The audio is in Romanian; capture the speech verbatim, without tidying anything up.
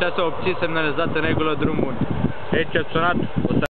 Așa s-a obținut semnalizat în regulă drumul. Aici a sunat, o să